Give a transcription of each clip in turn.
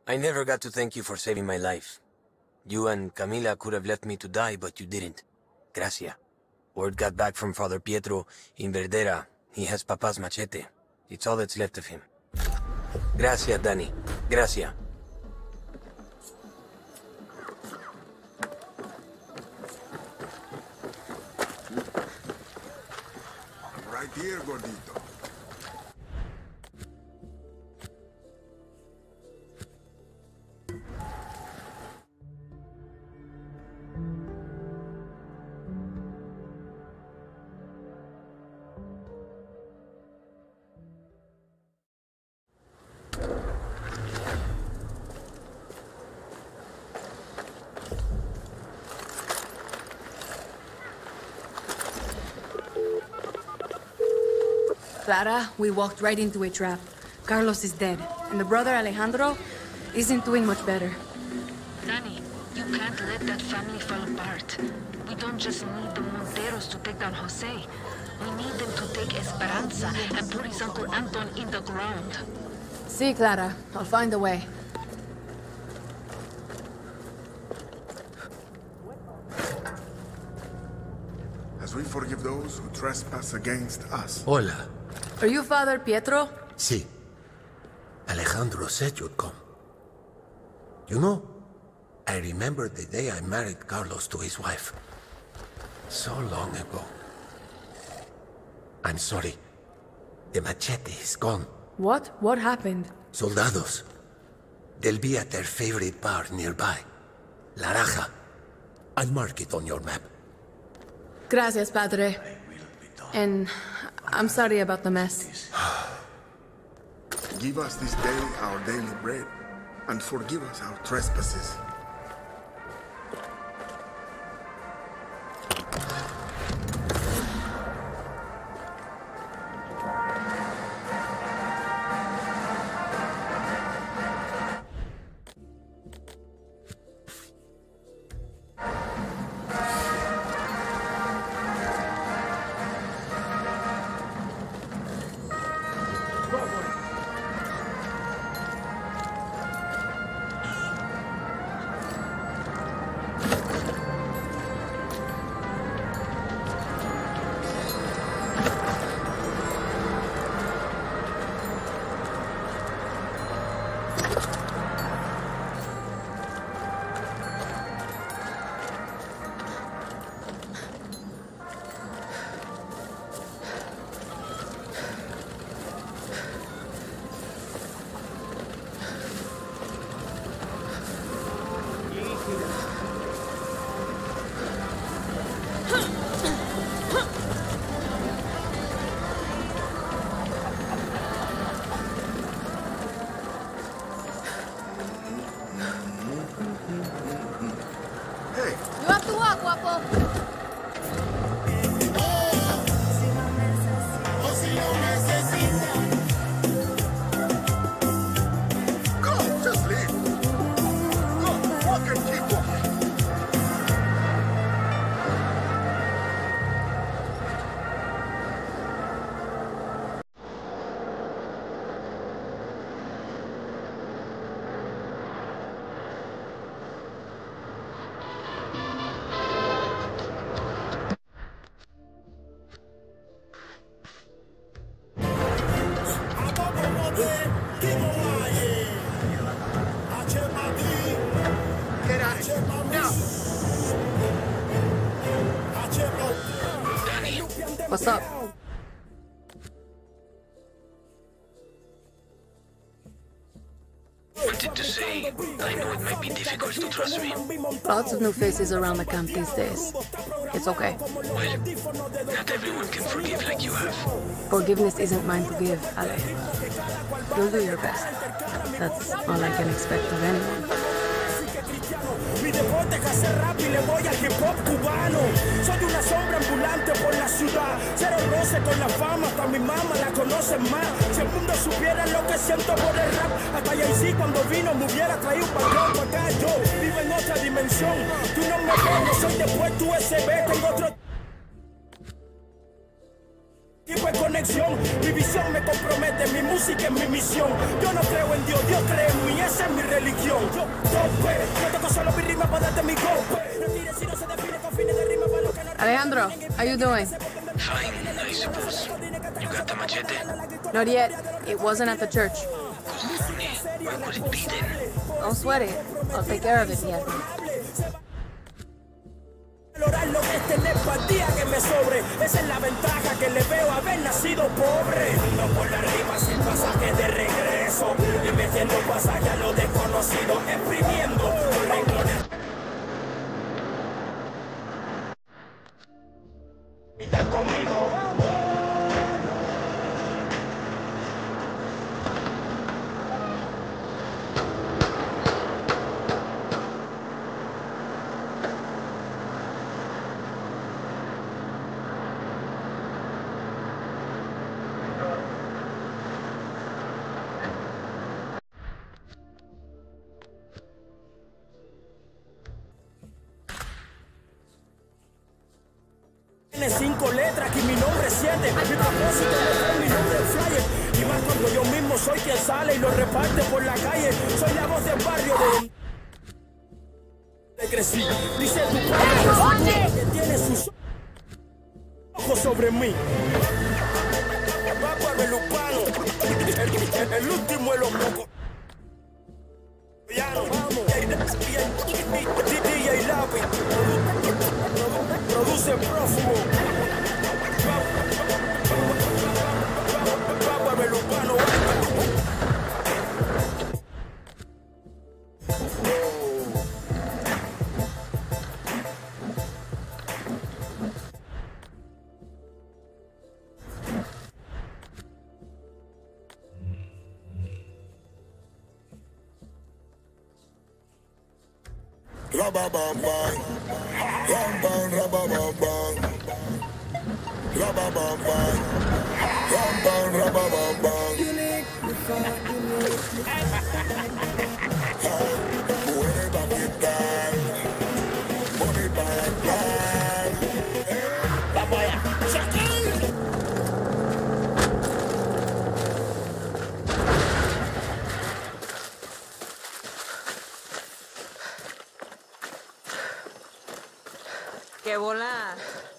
I never got to thank you for saving my life. You and Camila could have left me to die, but you didn't. Gracias. Word got back from Father Pietro in Verdera. He has Papa's machete. It's all that's left of him. Gracias, Danny. Gracias. Right here, gordito. Clara, we walked right into a trap. Carlos is dead, and the brother Alejandro isn't doing much better. Danny, you can't let that family fall apart. We don't just need the Monteros to take down Jose. We need them to take Esperanza and put his Uncle Anton in the ground. See, Clara, I'll find a way. As we forgive those who trespass against us. Hola. Are you Father Pietro? Sí. Alejandro said you'd come. You know, I remember the day I married Carlos to his wife. So long ago. I'm sorry. The machete is gone. What? What happened? Soldados. They'll be at their favorite bar nearby. La Raja. I'll mark it on your map. Gracias, Padre. And I'm sorry about the mess. Give us this day our daily bread, and forgive us our trespasses. What's up? Wanted to say, I know it might be difficult to trust me. Lots of new faces around the camp these days. It's okay. Well, not everyone can forgive like you have. Forgiveness isn't mine to give, Ale. You'll do your best. That's all I can expect of anyone. Mi deporte es hacer rap y le voy al hip hop cubano. Soy una sombra ambulante por la ciudad. Cero roce con la fama, hasta mi mamá la conocen más. Si el mundo supiera lo que siento por el rap, hasta Jay-Z cuando vino me hubiera traído un balón para acá. Yo vivo en otra dimensión. Tú no me ves, no soy después tu USB, tengo otro tipo de conexión. Mi visión me compromete, mi música música es mi misión. Yo no creo en Dios, Dios cree en mí, esa es mi religión. Yo tope, yo toco solo mi rima para darte mi golpe. No tires si no se define con fines de rima para los que no. Alejandro, how you doing? Fine, I suppose. You got the machete? Not yet. It wasn't at the church. Cojones, where could it be then? Don't sweat it. I'll take care of it, yeah. Valorar lo que es tener empatía que me sobre. Esa es la ventaja que le veo a haber nacido pobre. No por la rima sin pasaje de regreso. Y metiendo pasaje a lo desconocido. Exprimiendo los renglones. Está conmigo. Tiene 5 letras y mi nombre es 7. Mi propósito no es mi nombre en flyer. Y más cuando yo mismo soy quien sale y lo reparte por la calle. Soy la voz del barrio de crecí. Dice tu padre que tiene sus ojos sobre mí. Va para el urbano. El último es los pocos. DJ Lápiz produce prófugo. Para el urbano. Rababambang, rambang, rababambang, rababambang, rambang, rababambang. Mueva que tal, mueva que tal. Vamos allá, ¡Qué bola!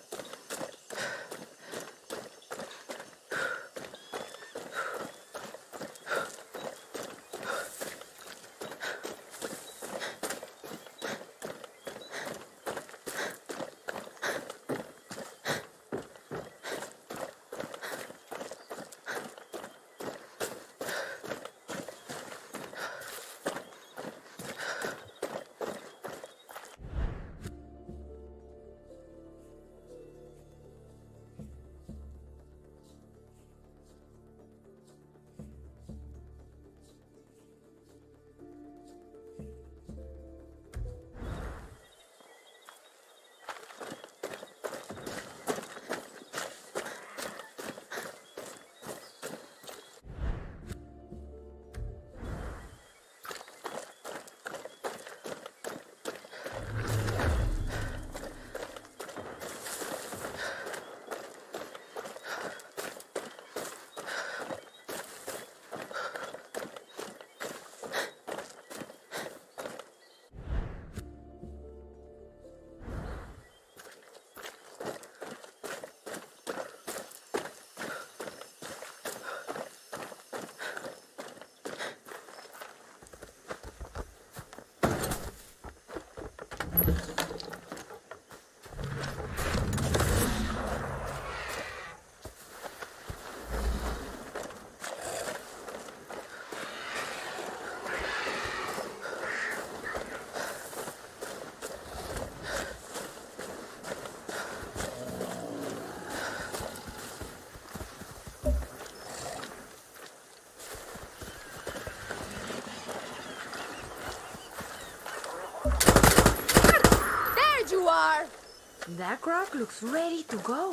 That croc looks ready to go.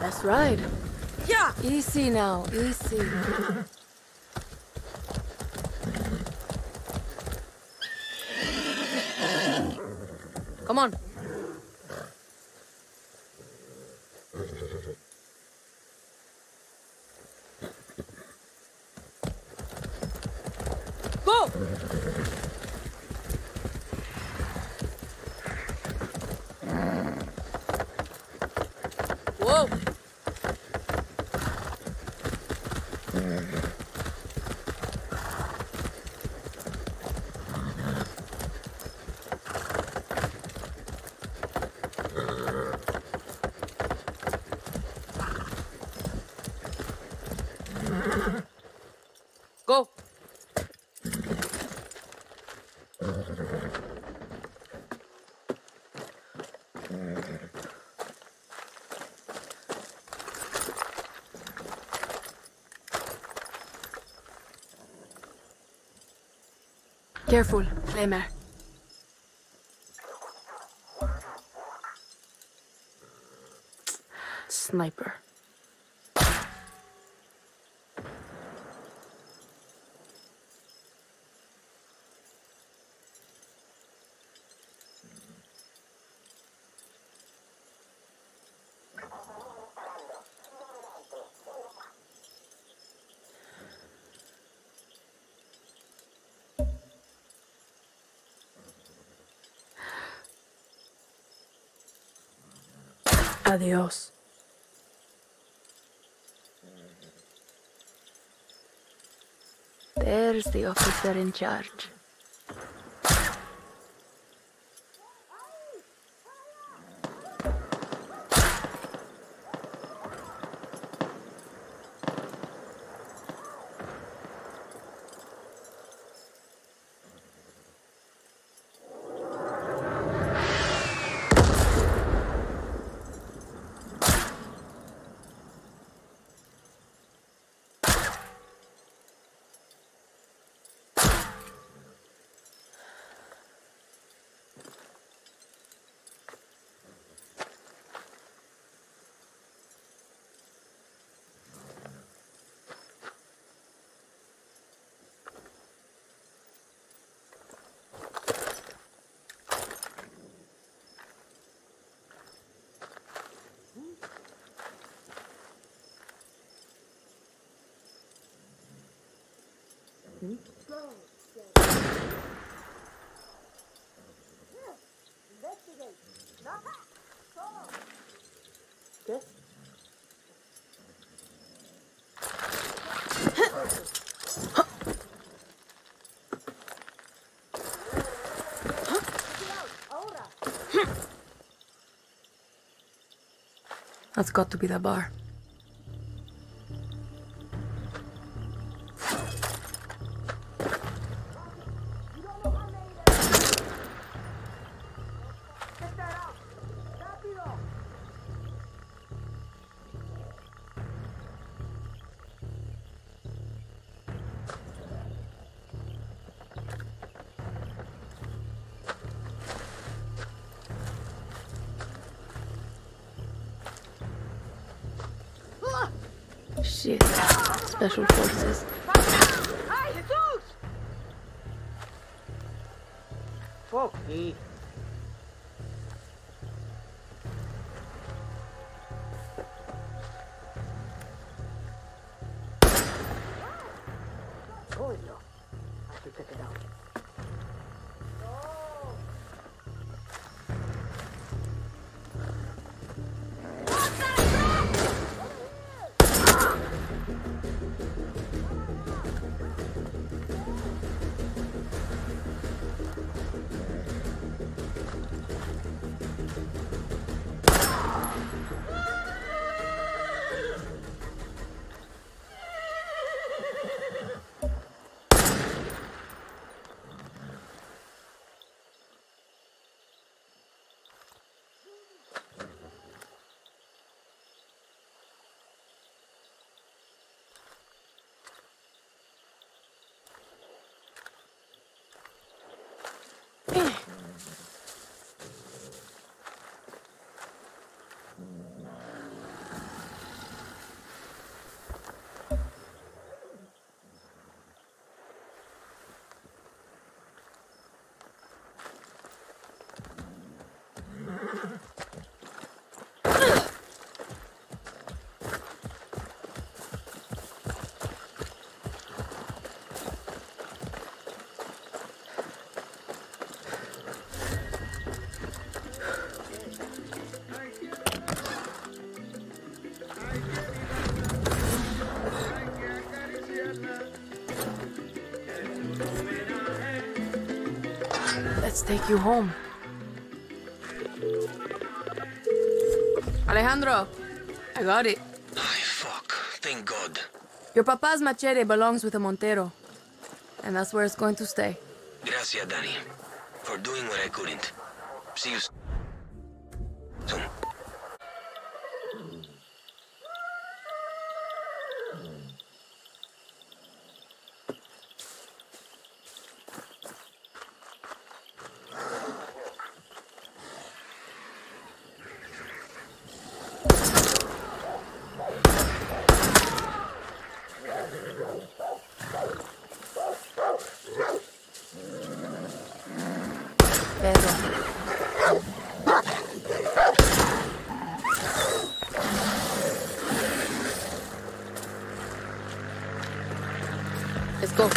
Let's ride. Yeah! Easy now, easy. Come on. Go! Whoa! Go! Careful, Flamer. Sniper. Adios. There's the officer in charge. That's got to be the bar. Shit. Special forces. Fuck me. Oh, no. I should check it out. Let's take you home. Alejandro, I got it. Ay, fuck. Thank God. Your papa's machete belongs with a Montero. And that's where it's going to stay. Gracias, Danny. For doing what I couldn't. See you soon. Let's go.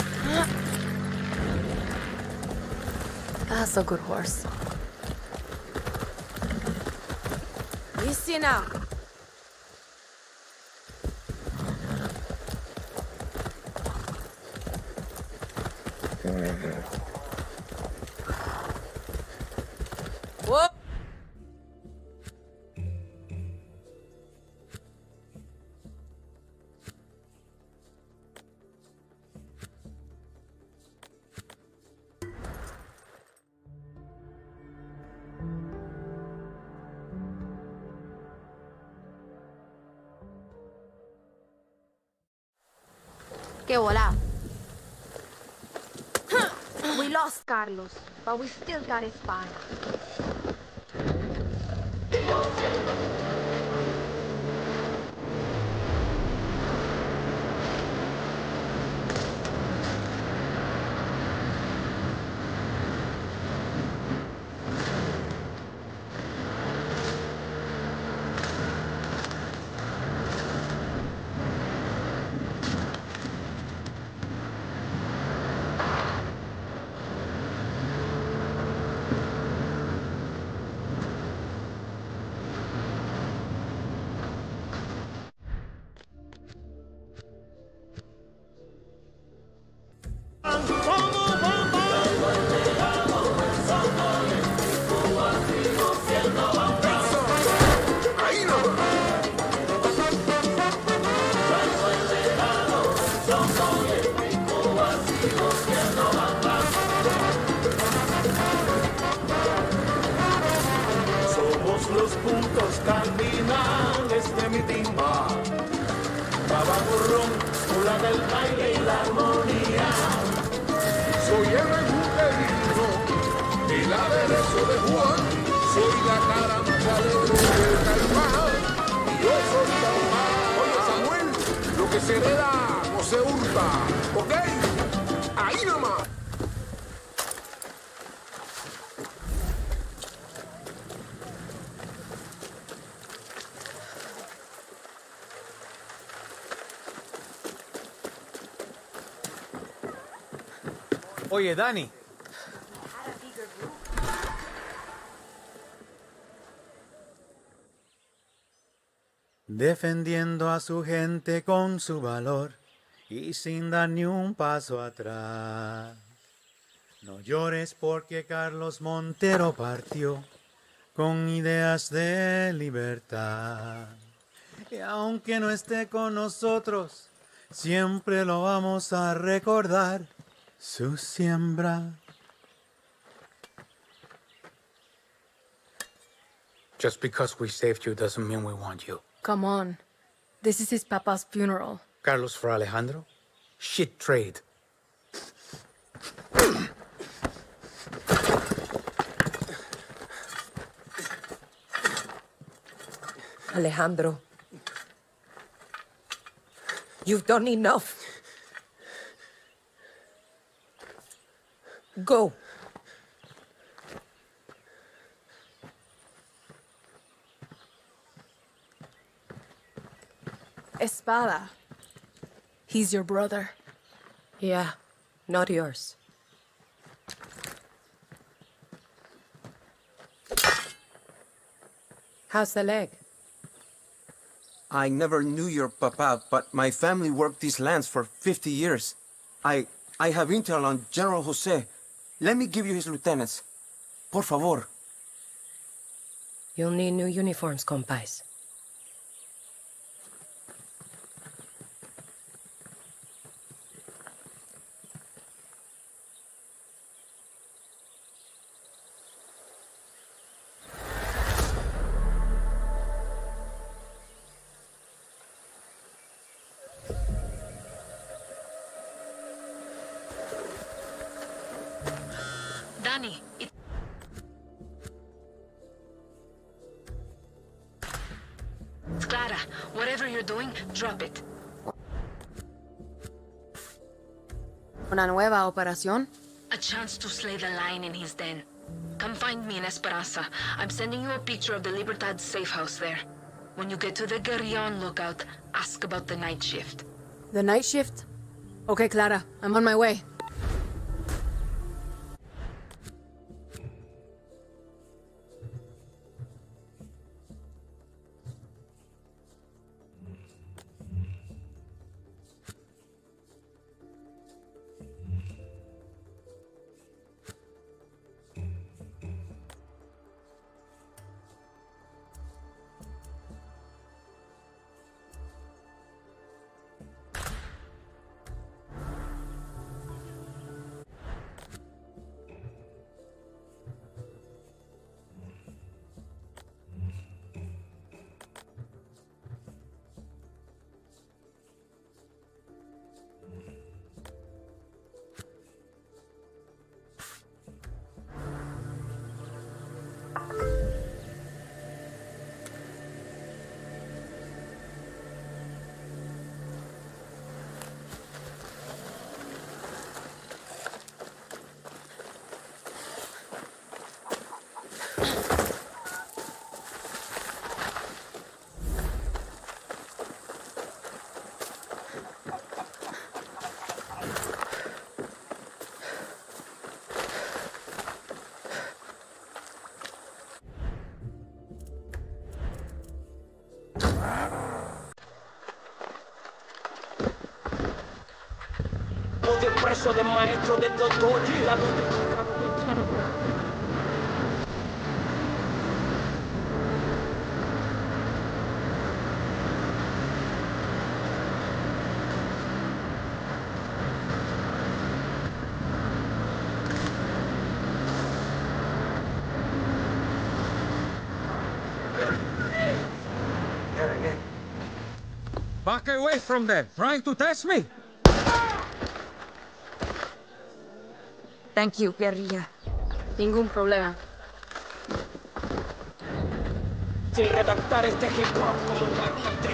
That's a good horse. Easy now. Whoa! Que hola. We lost Carlos, but we still got his spine. Los puntos cardinales de mi timba. Bababurrón, mula del baile y la armonía. Soy el rejuvenino, el aderezo de Juan. Soy la caramba de Caimán. Y yo soy Caimán. Oye, Samuel, lo que se hereda no se hurta, ¿ok? Ahí nomás. Oye, Danny. Defendiendo a su gente con su valor y sin dar ni un paso atrás. No llores porque Carlos Montero partió con ideas de libertad. Y aunque no esté con nosotros, siempre lo vamos a recordar. Su siembra. Just because we saved you doesn't mean we want you. Come on. This is his papa's funeral. Carlos for Alejandro? Shit trade. Alejandro, you've done enough. Go. Espada. He's your brother. Yeah, not yours. How's the leg? I never knew your papa, but my family worked these lands for 50 years. I have intel on General Jose. Let me give you his lieutenants. Por favor. You'll need new uniforms, compais. Danny, it's Clara. Whatever you're doing, drop it. ¿Una nueva operación? A chance to slay the lion in his den. Come find me in Esperanza. I'm sending you a picture of the Libertad safe house there. When you get to the Guerrillon lookout, ask about the night shift. The night shift? Okay, Clara. I'm on my way. De preso, de maestro, de doctor, Back away from them! Trying to test me? Thank you, guerrilla. Ningún problema. Sin redactar este hip hop, comandante.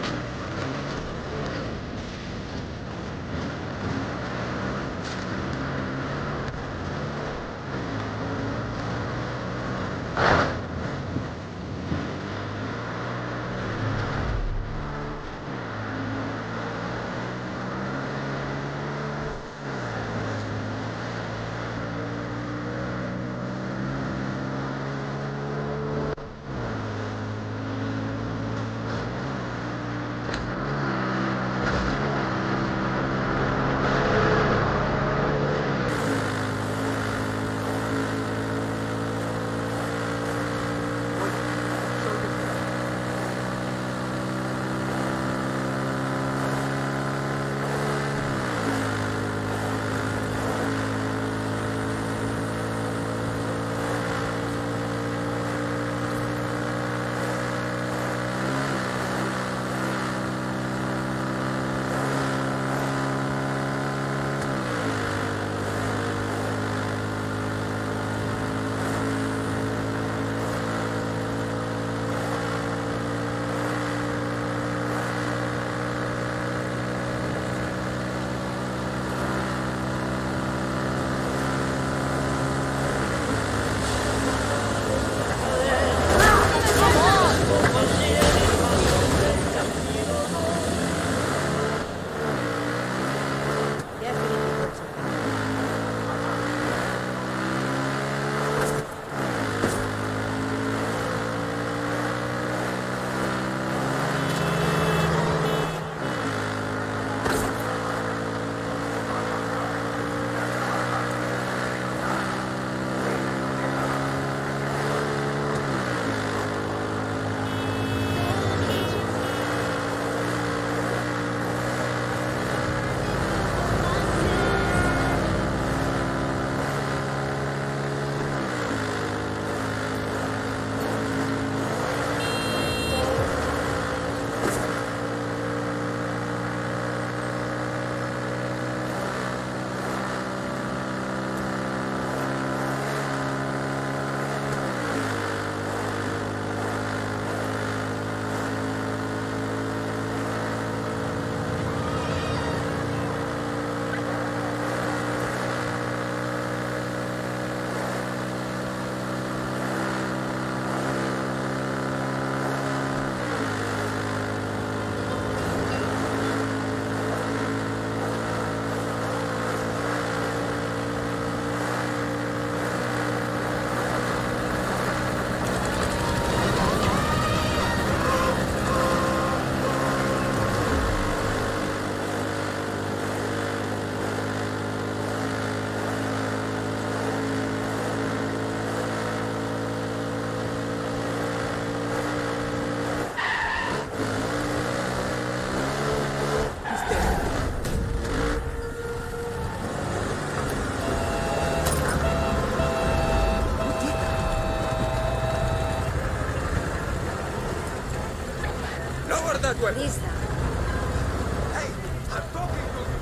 acuerdo. Lisa. Hey, I'm talking to you.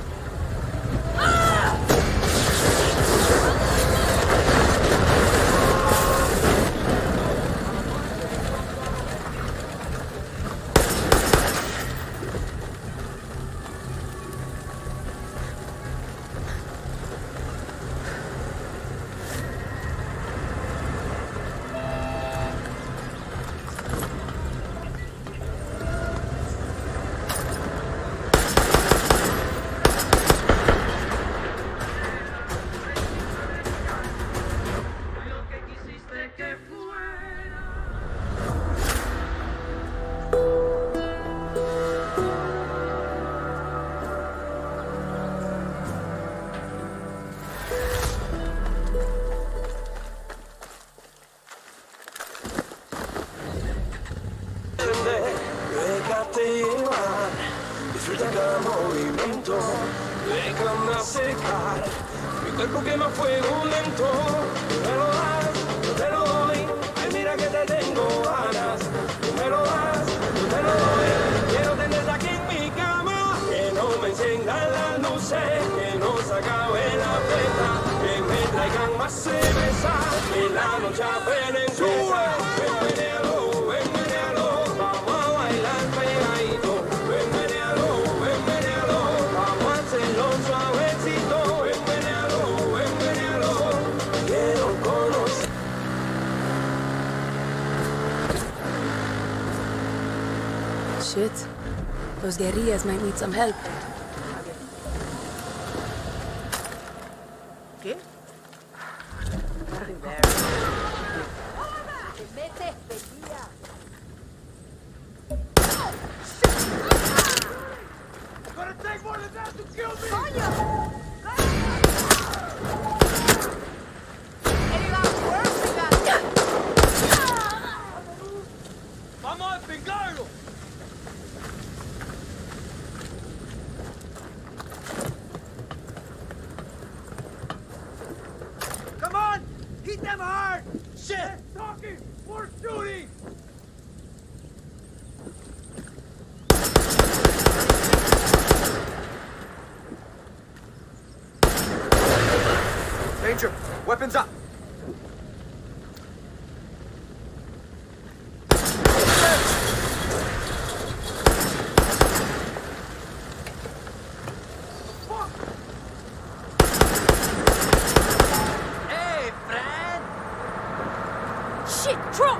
Déjate llevar, disfruta cada movimiento, déjame secar mi cuerpo quema fuego lento. Tú me lo das, yo te lo doy, ay mira que te tengo ganas. Tú me lo das, yo te lo doy, quiero tenerte aquí en mi cama. Que no me enciendan las luces, que no se acabe la fiesta, que me traigan más cerveza, que la noche apenas empieza. Shit. Those guerrillas might need some help. ¿Qué? Gonna take more than that to kill me! ¡Vamos a picarlo! Come on! Hit them hard! Shit! They're talking! We're shooting! Danger! Weapons up! Hey, Fran! Shit, drop!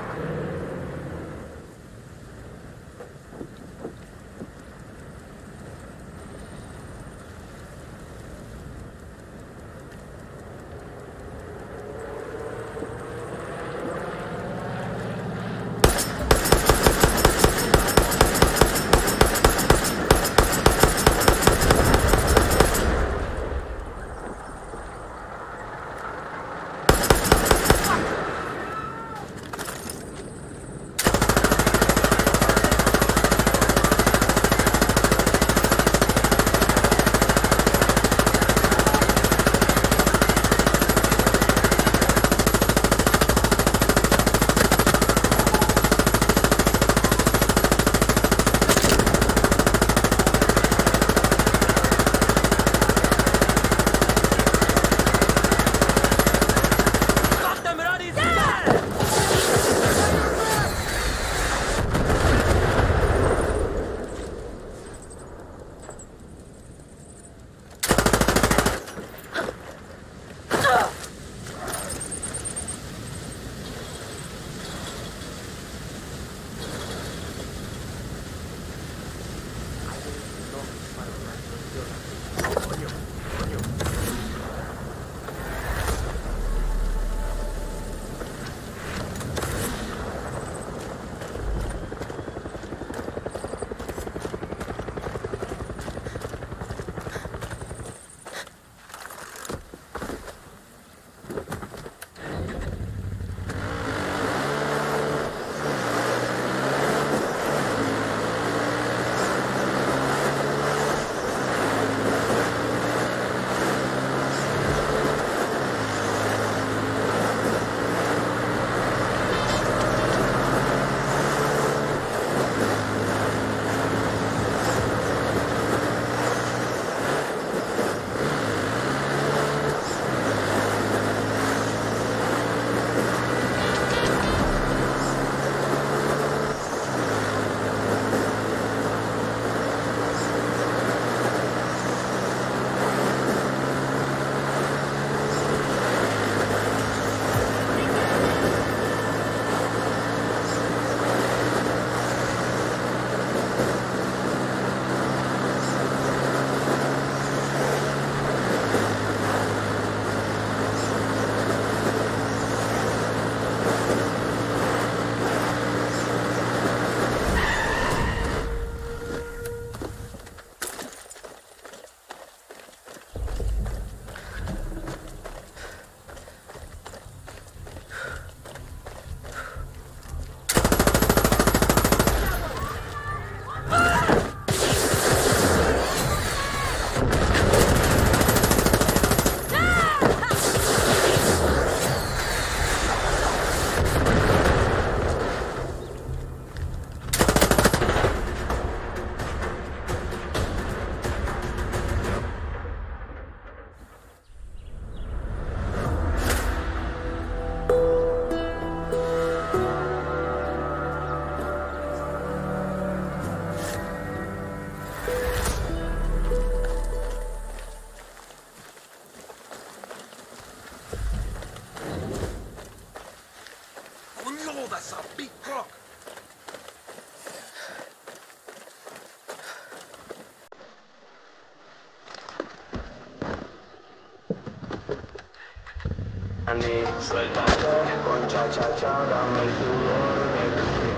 Dani, suéltate con cha-cha-cha, dame el sudor de tu piel.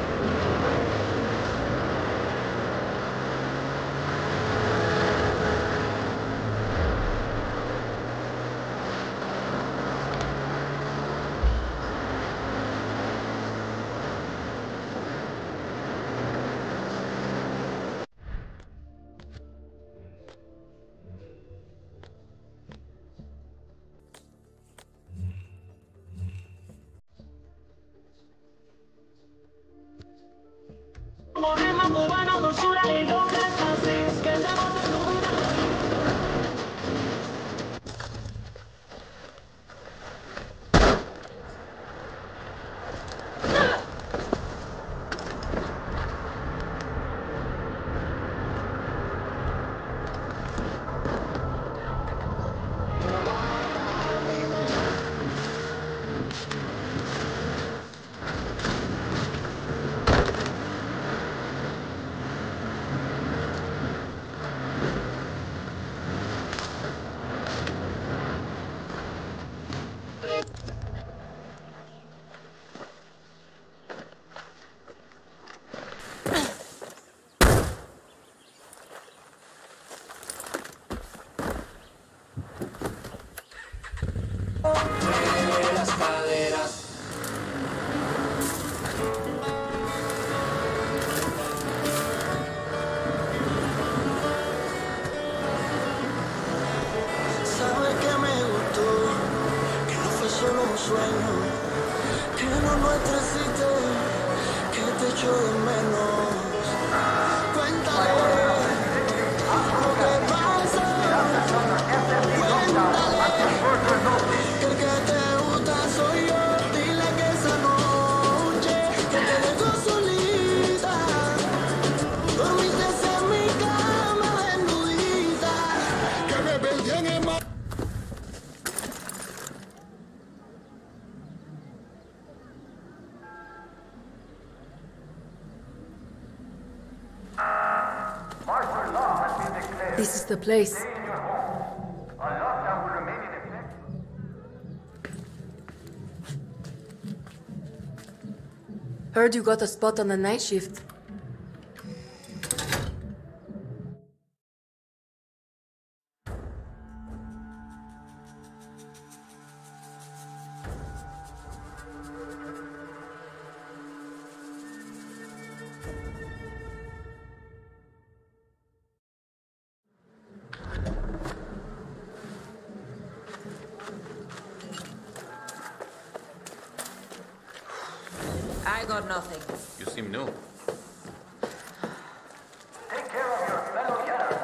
Las caderas. Sabes que me gustó, que no fue solo un sueño, que no nuestro existe, que te echo de menos. Cuéntale lo que pasa. Que el que te gusta soy yo. Dile que esa noche que te dejó solita, dormiste en mi cama desnudita, que me perdí en el mar. This is the place. Heard you got a spot on the night shift. I got nothing. You seem new. Take care of your fellow Jedi.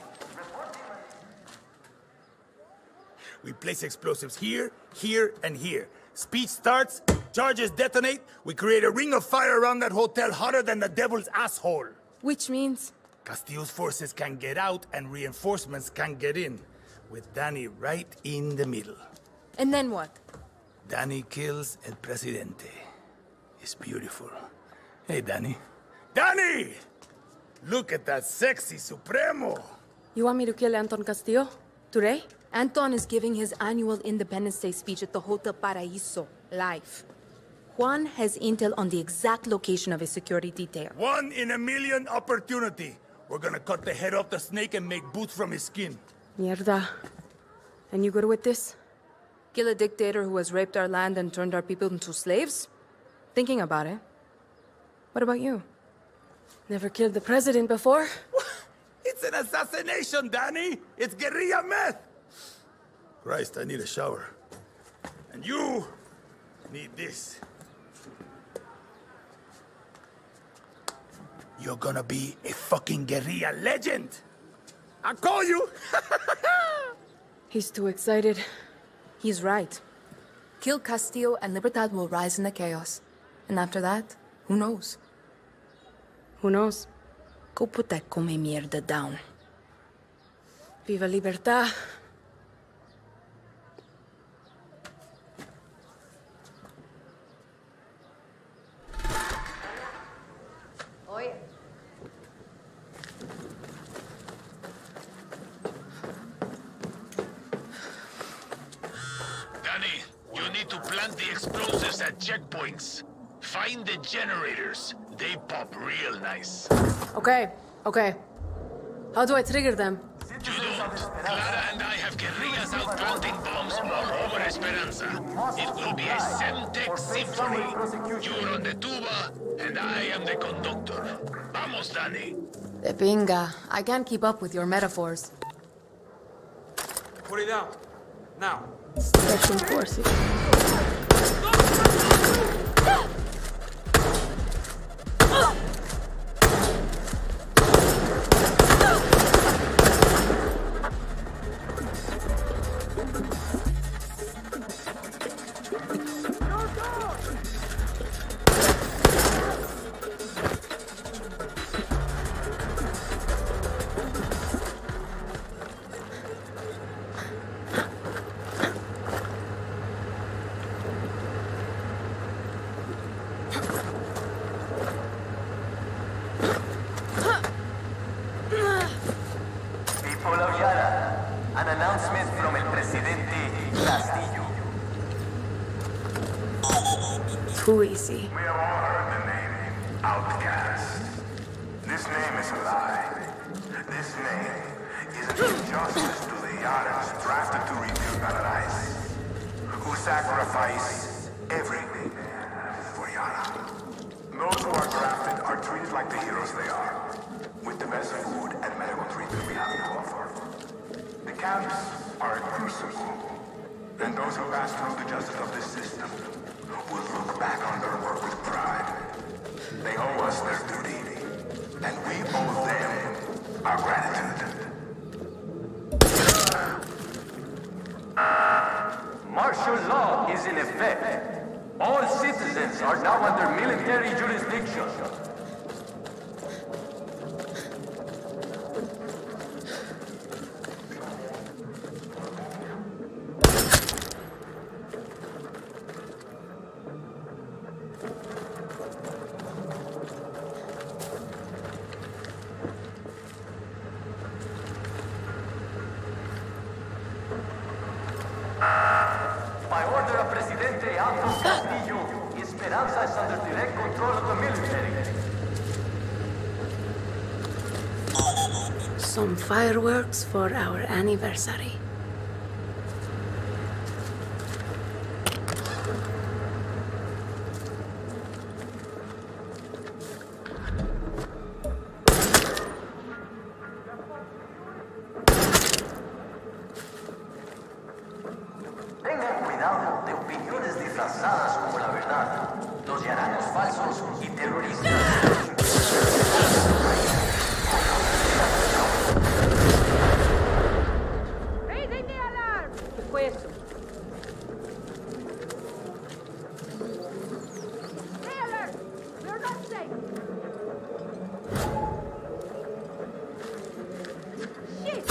We place explosives here, here, and here. Speech starts, charges detonate, we create a ring of fire around that hotel hotter than the devil's asshole. Which means? Castillo's forces can get out and reinforcements can get in, with Dani right in the middle. And then what? Dani kills El Presidente. It's beautiful. Hey, Dani. Dani! Look at that sexy Supremo! You want me to kill Anton Castillo? Today? Anton is giving his annual Independence Day speech at the Hotel Paraíso, live. Juan has intel on the exact location of his security detail. 1 in a million opportunity. We're gonna cut the head off the snake and make boots from his skin. Mierda. And you good with this? Kill a dictator who has raped our land and turned our people into slaves? Thinking about it. What about you? Never killed the president before? It's an assassination, Dani! It's guerrilla meth! Christ, I need a shower. And you need this. You're gonna be a fucking guerrilla legend! I call you! He's too excited. He's right. Kill Castillo and Libertad will rise in the chaos. And after that, who knows? Who knows? Go put that come mierda down. Viva Libertad. Oye. Dani, you need need to plant the explosives at checkpoints. Find the generators. They pop real nice. Okay, okay. How do I trigger them? You don't. Clara and I have guerrillas out planting bombs all over Esperanza. It will be a Semtex symphony. You're on the tuba, and I am the conductor. Vamos, Danny. De pinga. I can't keep up with your metaphors. Put it down. Now. Stretching forces. Too easy. We have all heard the name, Outcast. This name is a lie. This name is an injustice to the Yarans drafted to rebuild Paradise, who sacrifice everything for Yara. Those who are drafted are treated like the heroes they are, with the best food and medical treatment we have to offer. The camps are a crucible, and those who pass through the justice of this system will look back on their work with pride. They owe us their duty, and we owe them our gratitude. Martial law is in effect. All citizens are now under military jurisdiction. By order of Presidente Alfonso Castillo, Esperanza is under direct control of the military. Some fireworks for our anniversary. Tengan cuidado de opiniones disfrazadas como la verdad. Los yaranos falsos y terroristas. Raising the alarm! ¿Qué fue eso? Stay alert! We're not safe! Shit!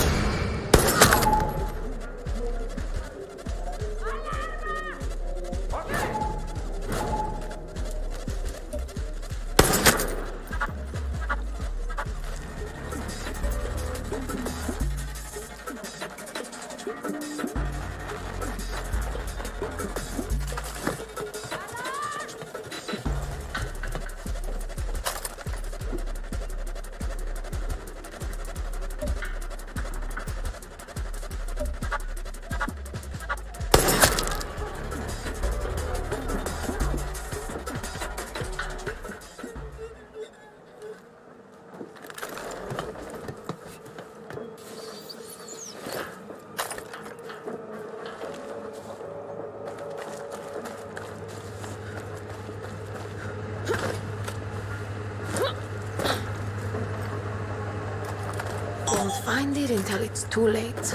Won't find it until it's too late.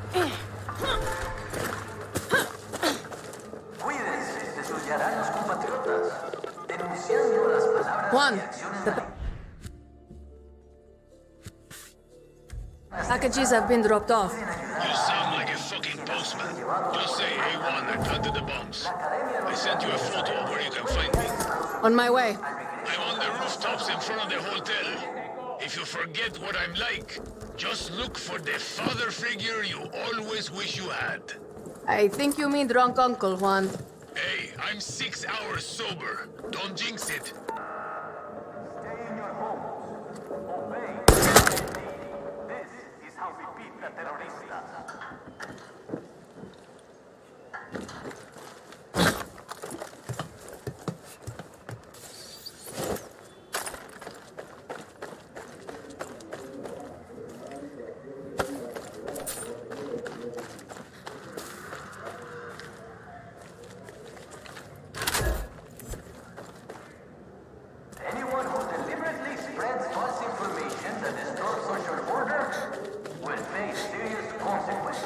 Cuídense de sus yaranos compatriotas, denunciando las palabras Juan, y acciones the de packages have been dropped off. You sound like a fucking postman. Just say A1 I planted the bombs. I sent you a photo of where you can find me. On my way. I'm on the rooftops in front of the hotel. If you forget what I'm like, just look for the father figure you always wish you had. I think you mean drunk uncle, Juan. I'm 6 hours sober. Don't jinx it. Stay in your homes. Obey. This is how we beat the terroristas. Anyone who deliberately spreads false information that distorts social order will face serious consequences.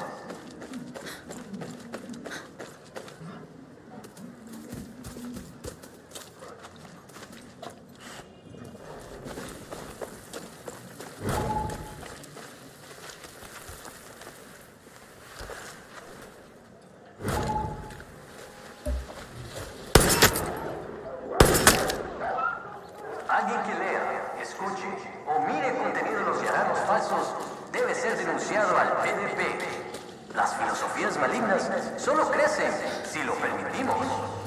Alguien que lea, escuche o mire contenido de los ciudadanos falsos debe ser denunciado al PDP. Las filosofías malignas solo crecen si lo permitimos.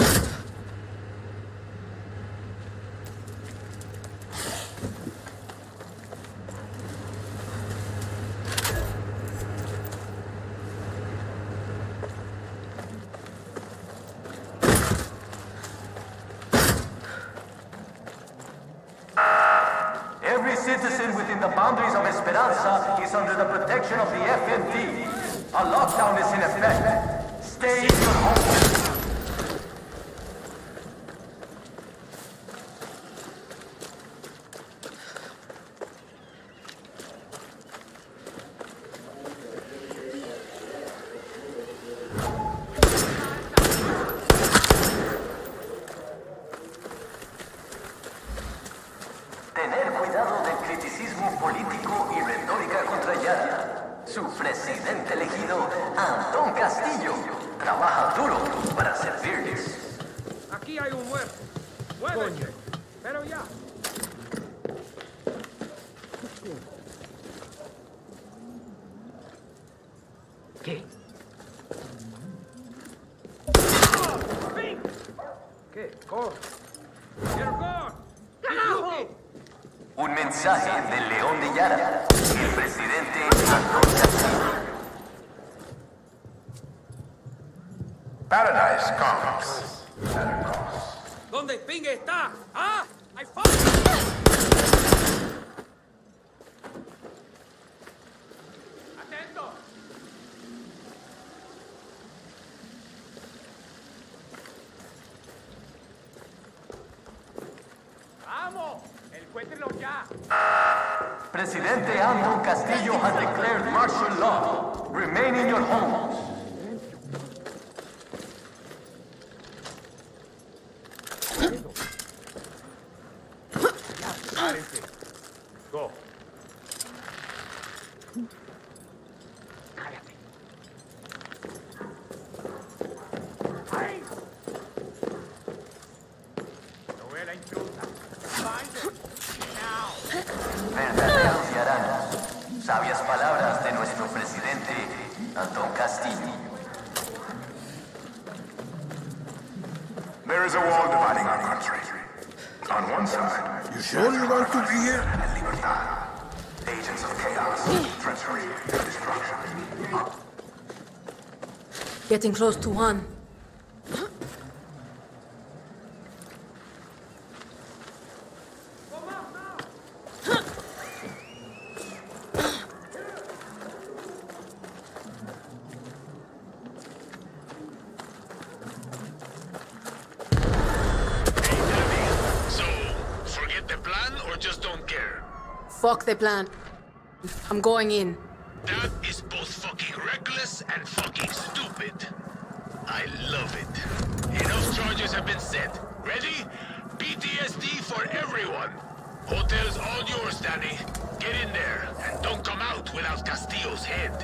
Every citizen within the boundaries of Esperanza is under the protection of the FMD. A lockdown is in effect. Stay in your home. Tener cuidado del criticismo político y retórica contra Yara. Su presidente elegido, Antón Castillo, trabaja duro para servirles. Aquí hay un muerto. Muévete. Pero ya. ¿Qué? ¿Qué? Corre. ¡Quiero correr! ¡Carajo! Un mensaje del León de Yara, el presidente Antón Castillo. Paradise comes at a cost. ¿Dónde Pingue está? ¡Ah! ¡Hay ¡Atento! ¡Vamos! ¡Encuéntrenlo ya! Presidente Antón Castillo has declared martial law. Remain in your homes. Párense. Go. Cállate. ¡Ay! No era intrusa. Find her. Now. Verdaderos yaranos. Sabias palabras de nuestro presidente Antón Castillo. There is a wall dividing our country. On one side, you sure you want to be here? And Libertad. Agents of chaos, treachery, and destruction. Getting close to one. Fuck the plan. I'm going in. That is both fucking reckless and fucking stupid. I love it. Enough charges have been set. Ready? PTSD for everyone. Hotel's all yours, Danny. Get in there, and don't come out without Castillo's head.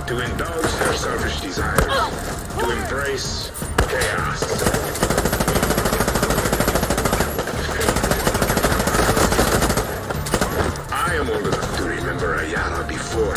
to indulge their selfish desires, to embrace chaos. I am old enough to remember Ayala before.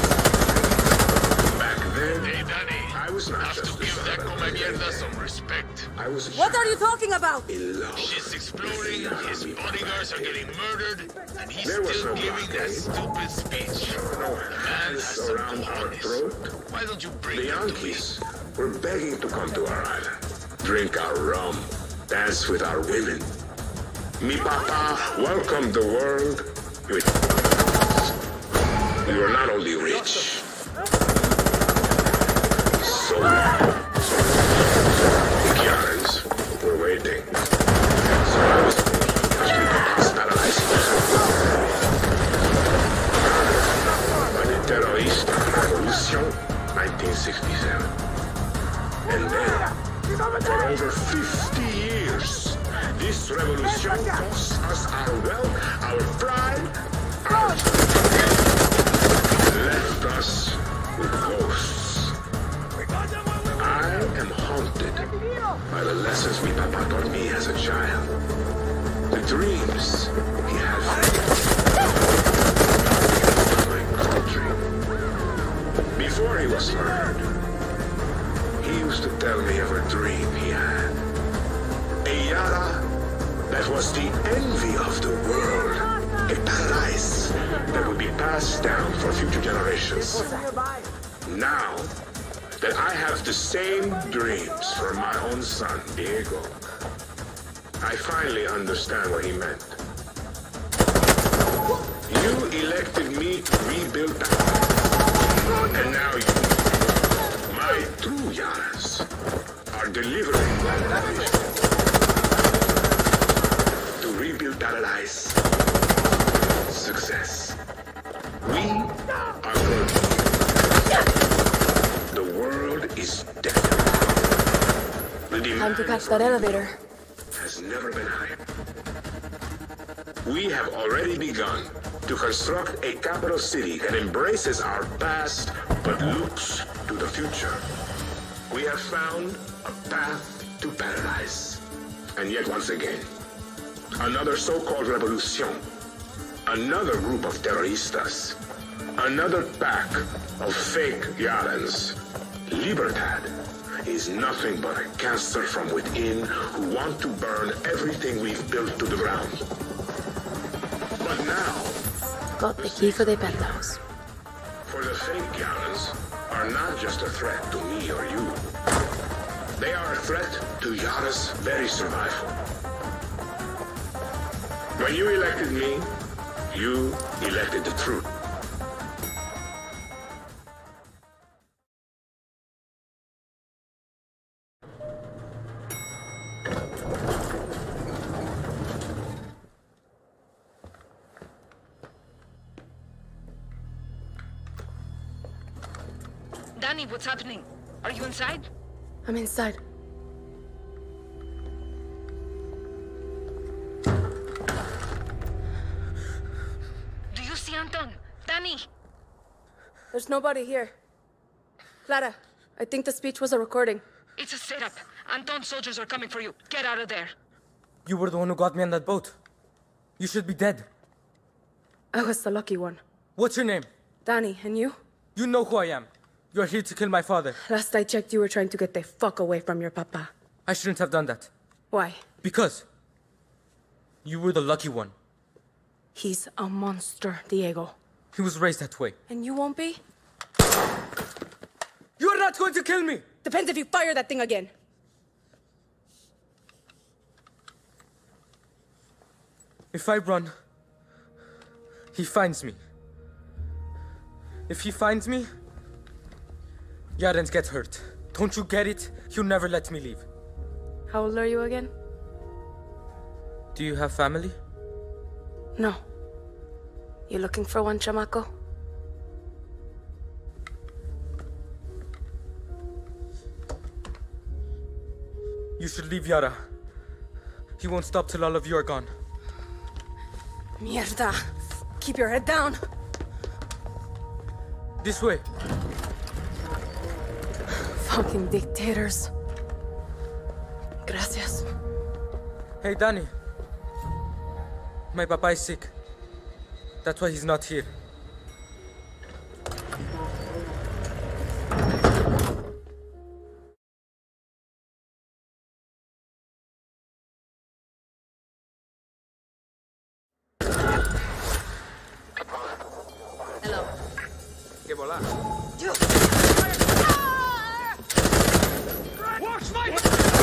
Back then, Hey, Danny, I was not have just to give that come mierda some respect. I was a What are you talking about? in love. She's exploring, his bodyguards are getting murdered, and he's There was still no giving that blockade. stupid speech. No The man has hands some around our cojones. throat. Why don't you bring The him to me? Yankees were begging to come to our island, drink our rum, dance with our women. Mi papa welcomed the world with. We were not only rich, so the Yarans were waiting. So I was hospitalized by the Terrorista Revolution, 1967. And then, for over 50 years, this revolution cost us our wealth, our pride, left us with ghosts. I am haunted by the lessons my papa taught me as a child. The dreams he had for my country. Before he was murdered, he used to tell me of a dream he had. A Yara that was the envy of the world. A paradise that would be passed down for future generations. Now that I have the same dreams for my own son, Diego, I finally understand what he meant. You elected me to rebuild that. And now you, my true Yaras, are delivering that vision. To rebuild paradise. Success. We are good. The world is dead. The Time to demand catch that elevator. has never been higher. We have already begun to construct a capital city that embraces our past but looks to the future. We have found a path to paradise. And yet once again, another so-called revolution. Another group of terroristas. Another pack of fake Yarans. Libertad is nothing but a cancer from within who want to burn everything we've built to the ground. But now, Got the key for the penthouse. for the fake Yarans are not just a threat to me or you. They are a threat to Yara's very survival. When you elected me, you elected the truth. Danny, what's happening? Are you inside? I'm inside. Do you see Anton? Danny! There's nobody here. Clara, I think the speech was a recording. It's a setup. Anton's soldiers are coming for you. Get out of there. You were the one who got me on that boat. You should be dead. I was the lucky one. What's your name? Danny, and you? You know who I am. You're here to kill my father. Last I checked, you were trying to get the fuck away from your papa. I shouldn't have done that. Why? Because you were the lucky one. He's a monster, Diego. He was raised that way. And you won't be? You're not going to kill me! Depends if you fire that thing again. If I run, he finds me. If he finds me, Yarans get hurt. Don't you get it? He'll never let me leave. How old are you again? Do you have family? No. You looking for one, chamaco? You should leave Yara. He won't stop till all of you are gone. Mierda. Keep your head down. This way. Fucking dictators. Gracias. Hey, Danny. My papa is sick. That's why he's not here. Hello. Que volar. Watch my...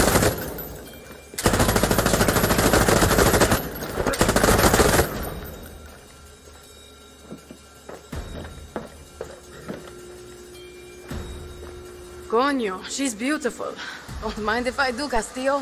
Coño, she's beautiful. Don't mind if I do, Castillo.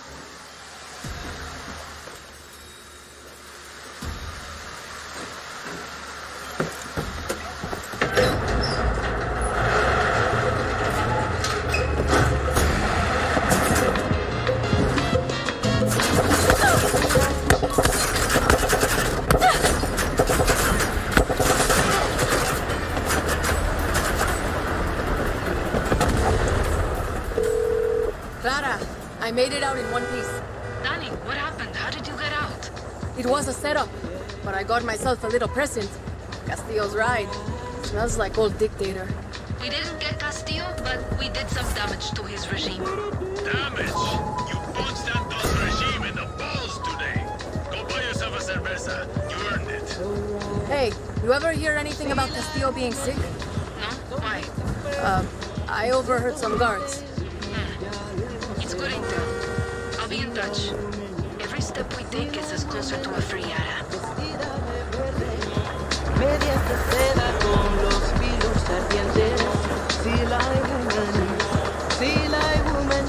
Clara, I made it out in one piece. Danny, what happened? How did you get out? It was a setup, but I got myself a little present. Castillo's right. Smells like old dictator. We didn't get Castillo, but we did some damage to his regime. Damage? You punched Anton's regime in the balls today. Go buy yourself a cerveza. You earned it. Hey, you ever hear anything about Castillo being sick? No? Why? I overheard some guards. It's good intel. I'll be in touch. Every step we take gets us closer to a free Yara. Medias de seda con los filos ardientes. Sea Lion woman, Sea Lion woman.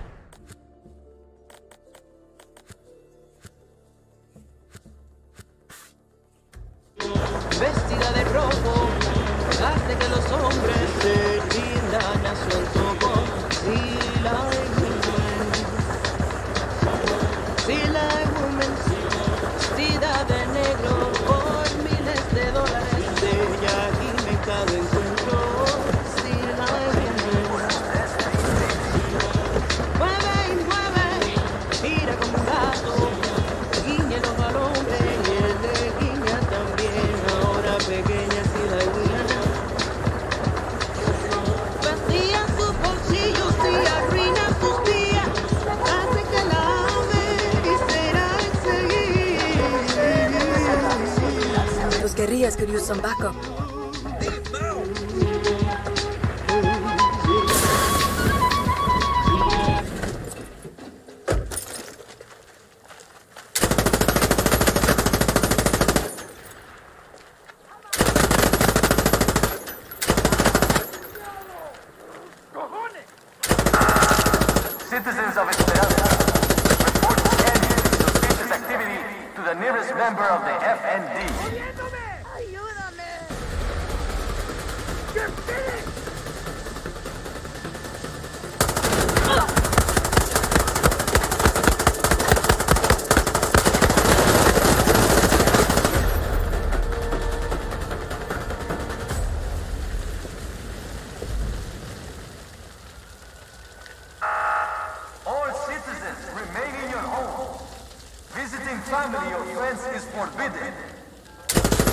Vestida de rojo, hace que los hombres se rindan a su antojo. Sea Lion woman, Sea Lion woman, vestida de negro por miles de dólares. De ella aquí me cago encuentro. Sea Lion woman, mueve y mueve, mira como un gato, guiña el ojo al hombre y él le guiña también. Ahora pequeña Sea Lion woman, vacía sus bolsillos y arruina sus días, hace que la ame y será enseguida. Those guerrillas could use some backup. Citizens of Esperanza, report any suspicious activity to the nearest member of the FND. All citizens remain in your home. Visiting family or friends is forbidden.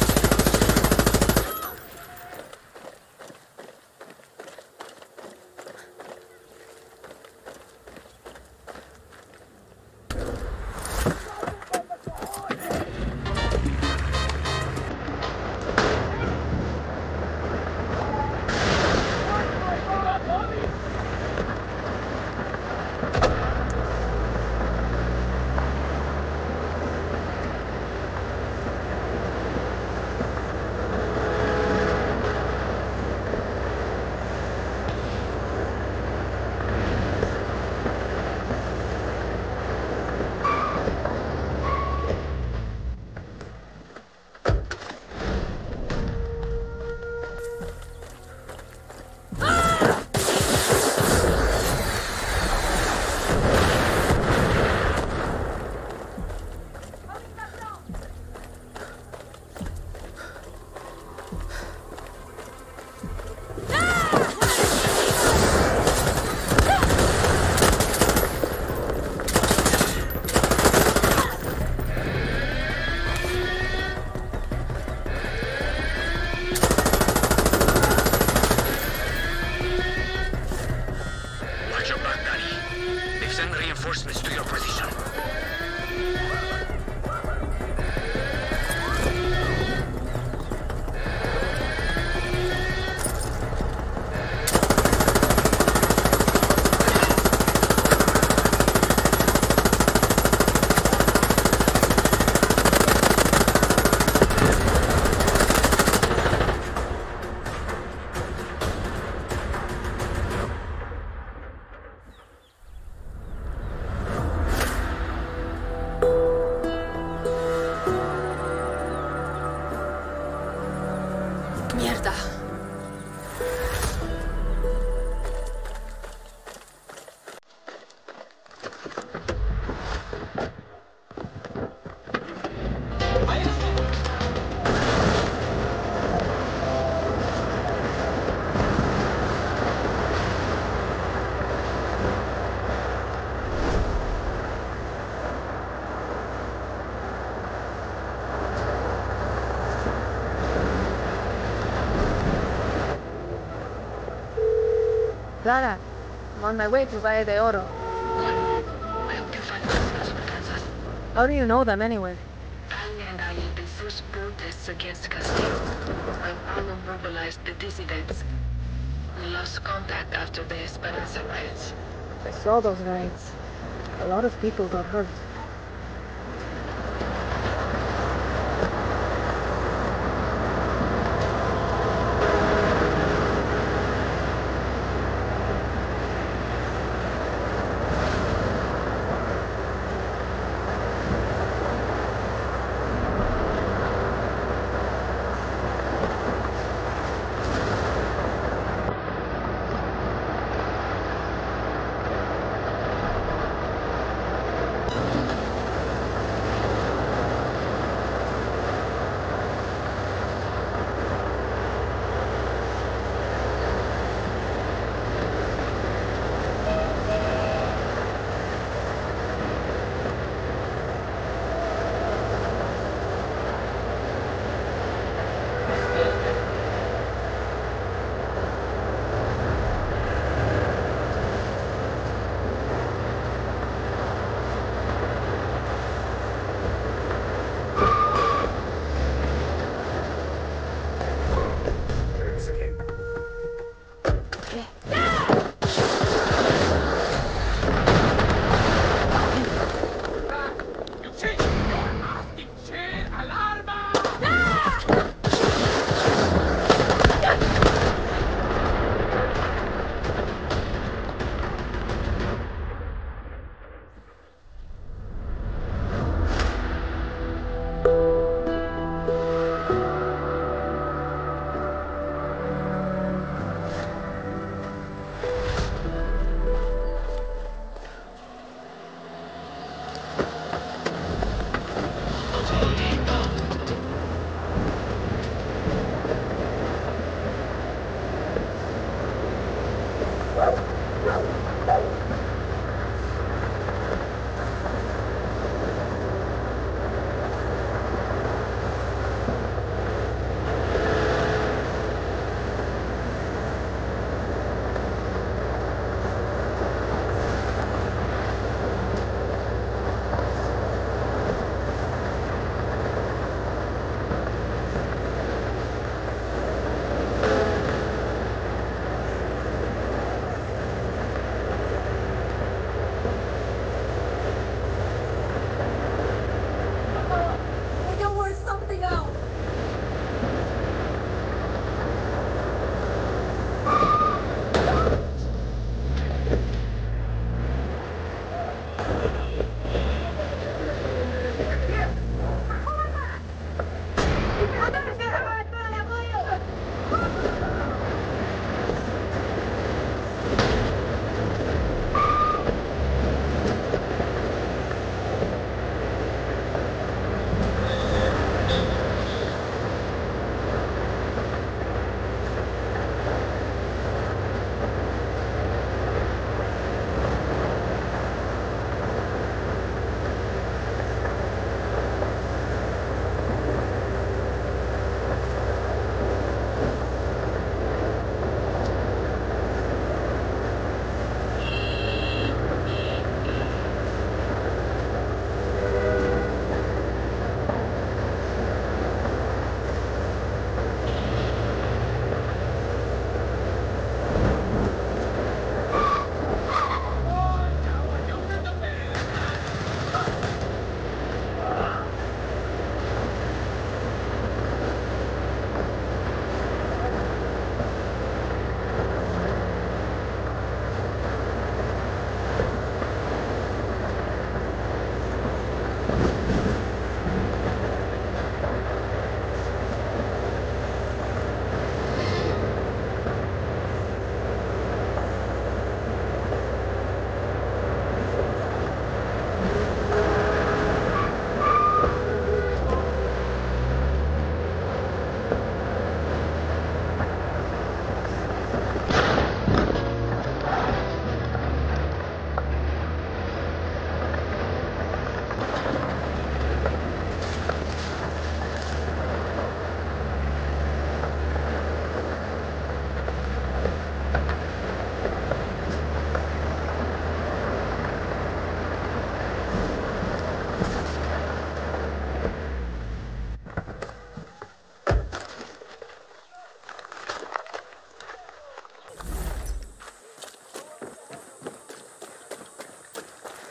Mierda. Clara, I'm on my way to Valle de Oro. I hope you find Las Matanzas. How do you know them anyway? Ali and I led the first protests against Castillo, when Pablo mobilized the dissidents. We lost contact after the Esperanza riots. I saw those riots. A lot of people got hurt.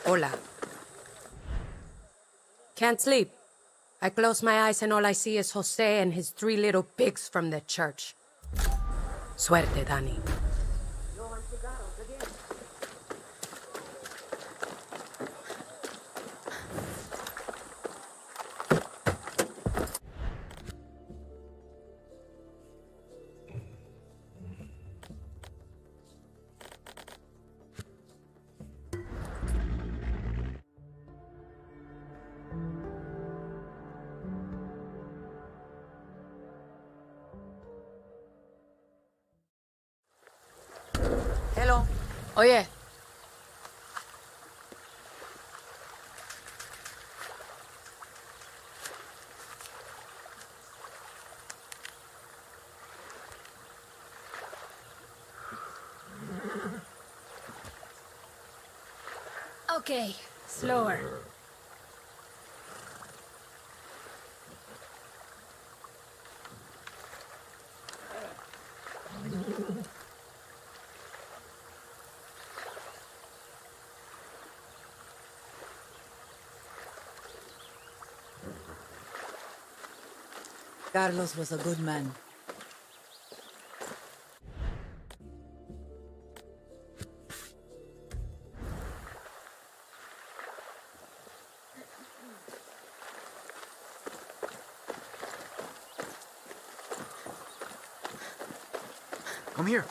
Hola. Can't sleep. I close my eyes and all I see is Jose and his 3 little pigs from the church. Suerte, Dani. Hello. Oye. Okay, slower. Carlos was a good man. Come here.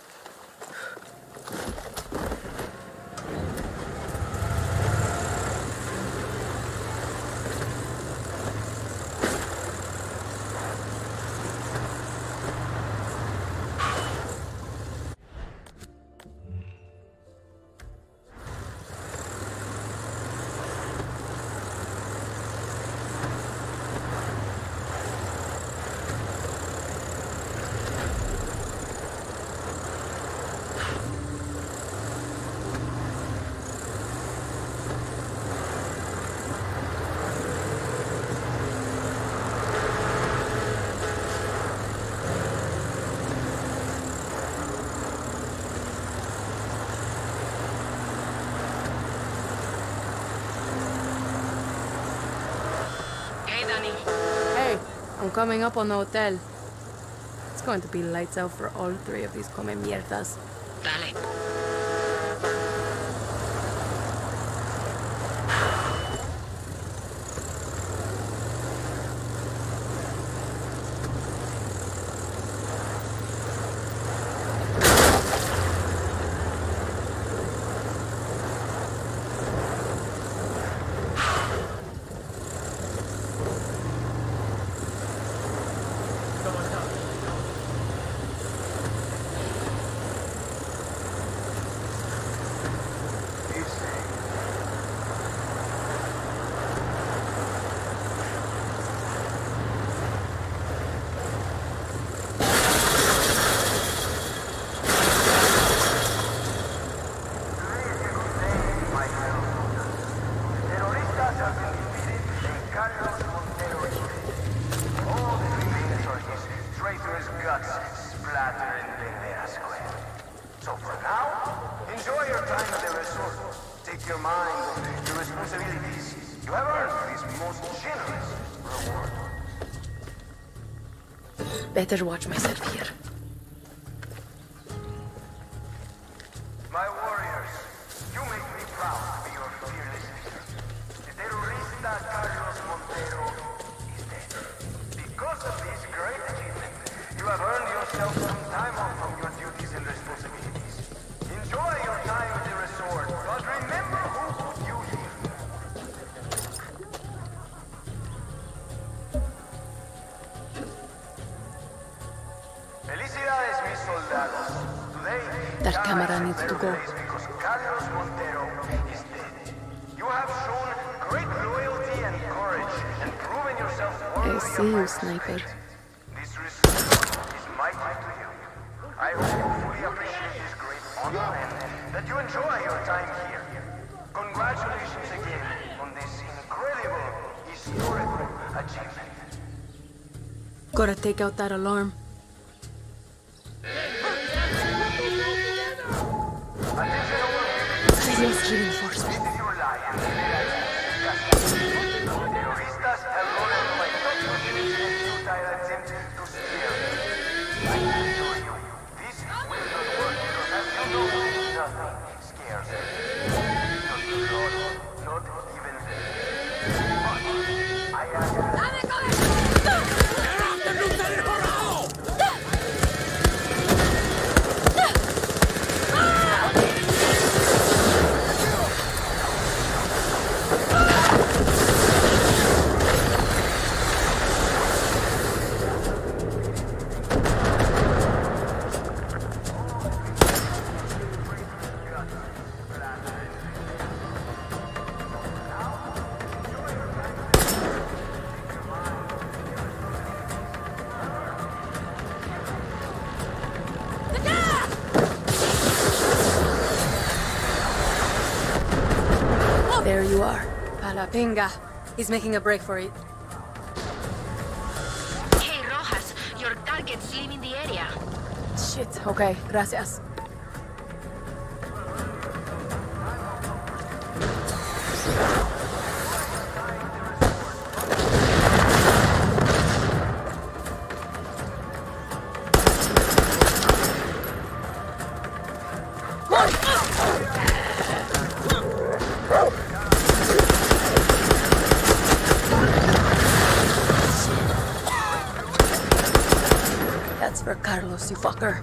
Hey, I'm coming up on the hotel. It's going to be lights out for all 3 of these come mierdas. Dale. Better watch myself here. My warriors, you make me proud to be your fearless leader. The terrorista Carlos Montero is dead. Because of this great achievement, you have earned yourself some time off from your duties and responsibilities. Enjoy your time with the resort, but remember who put you here. Felicidades, mis soldados. Today, That camera needs to go. because Carlos Montero is dead. You have shown great loyalty and courage and proven yourself I worthy see of my you, sniper. This resort is my gift to you. I hope you fully appreciate this great honor and that you enjoy your time here. Congratulations again on this incredible, historical achievement. Gotta take out that alarm. Reinforcement. Your life. There you are. A la pinga. He's making a break for it. Hey, Rojas, your target's leaving the area. Shit. Okay, gracias. That's for Carlos, you fucker.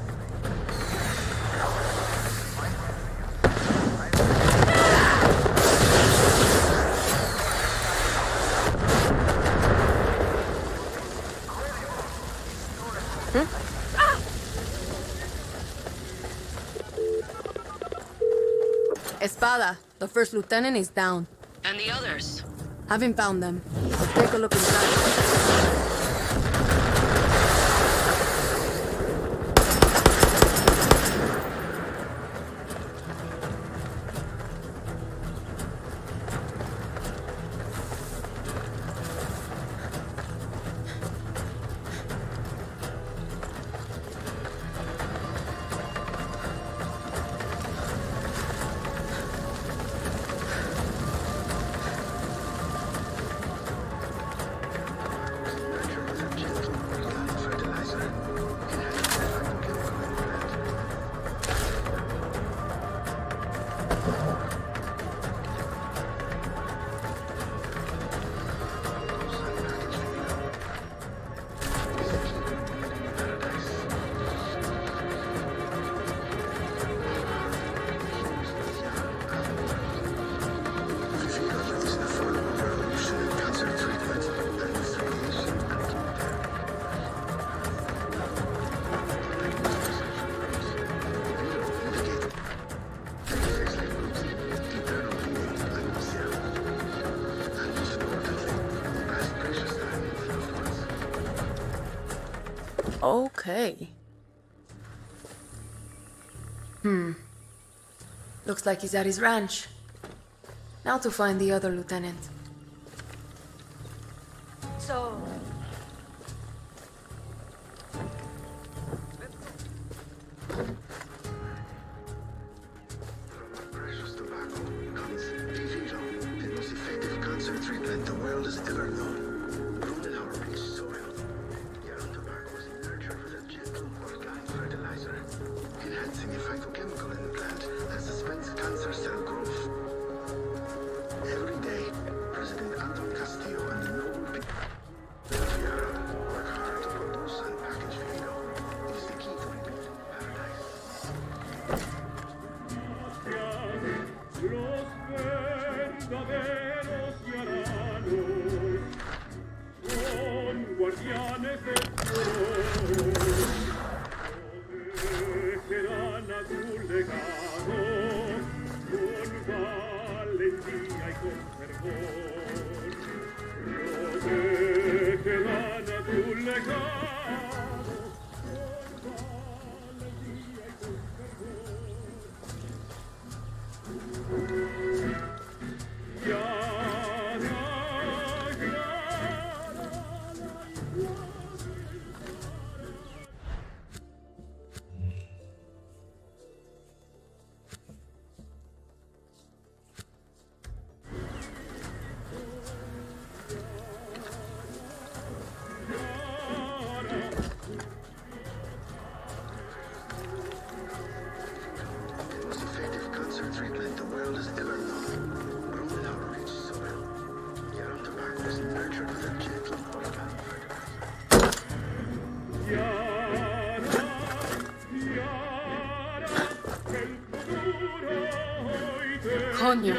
Espada, the first lieutenant is down. And the others? Haven't found them. Let's take a look inside. Okay. Looks like he's at his ranch. Now to find the other lieutenant. So... Precious tobacco comes Viviro, the most effective cancer treatment the world has ever known. Grown in our rich soil, yellow tobacco is nurtured with a gentle organic fertilizer, enhancing the phytochemical in the plant that suspends cancer cell growth. Every day, President Anton Castillo and the noble people Coño.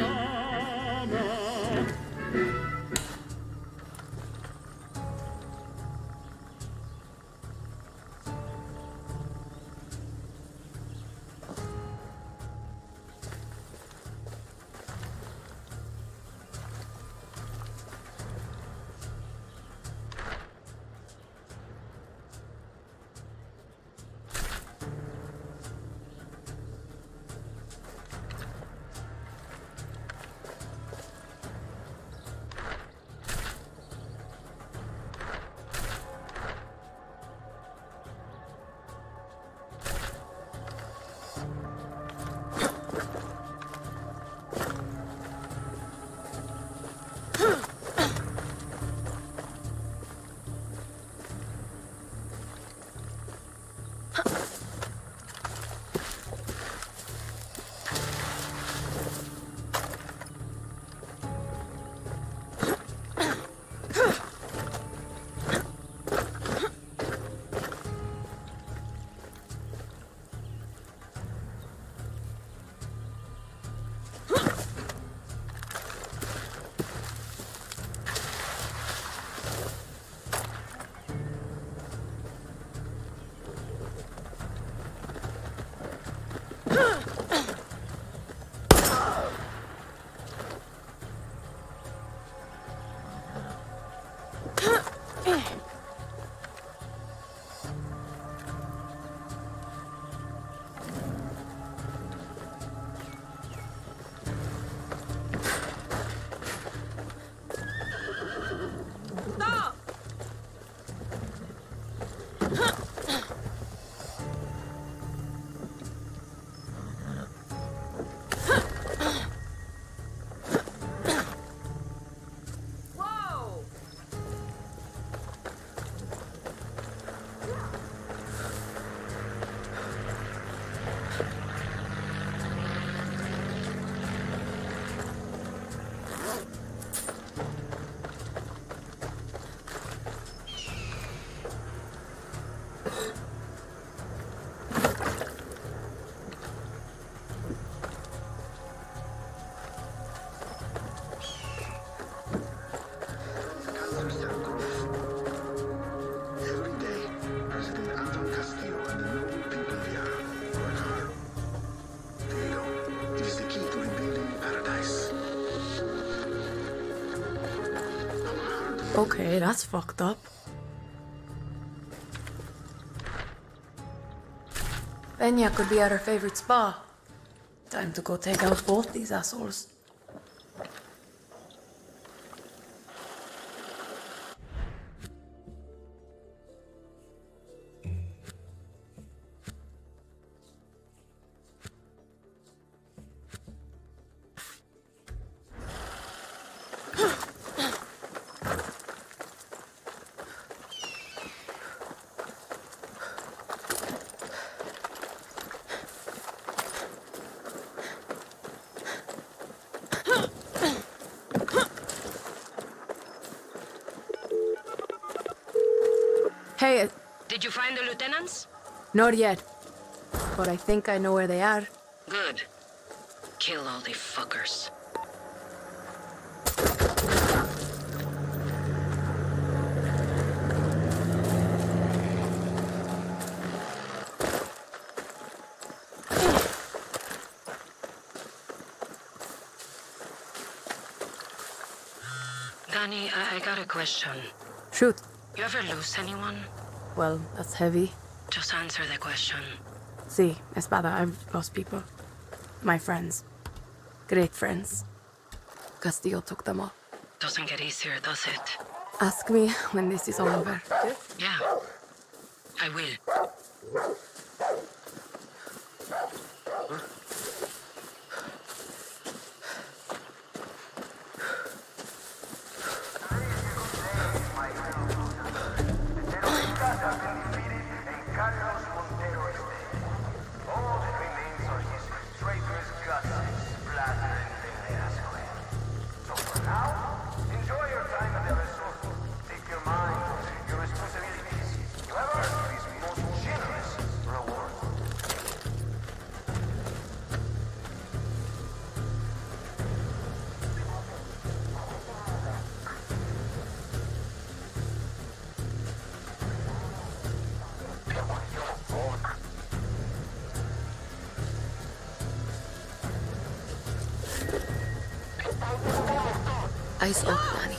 Okay, that's fucked up. Benya could be at her favorite spa. Time to go take out both these assholes. Hey, Did you find the lieutenants? not yet. But I think I know where they are. Good. Kill all the fuckers. Danny, I got a question. Shoot. You ever lose anyone? Well, that's heavy. Just answer the question. Sí, Espada, I've lost people. My friends. Great friends. Castillo took them all. Doesn't get easier, does it? Ask me when this is all over. Yeah. I will. Eyes off, Danny.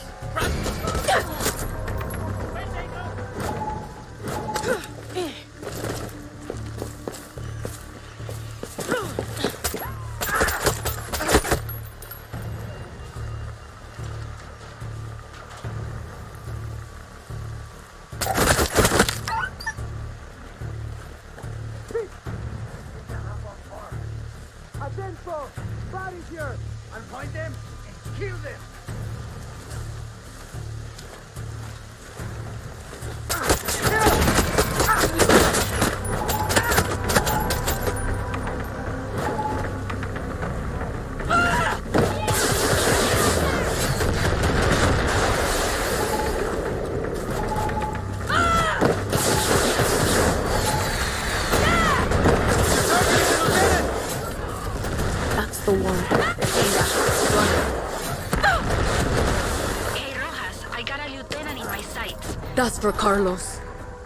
Adentro! Bodies here! I'll find them and kill them! That's the one. Hey, Rojas, I got a lieutenant in my sights. That's for Carlos.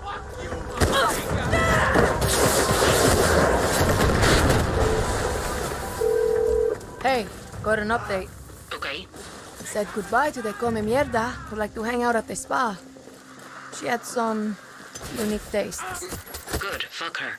Hey, got an update. Okay. Said goodbye to the come mierda who like to hang out at the spa. She had some unique tastes. Good, fuck her.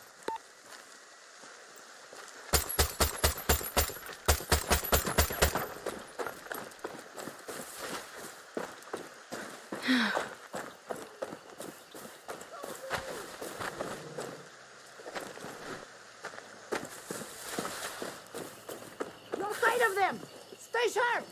No sight of them! Stay sharp!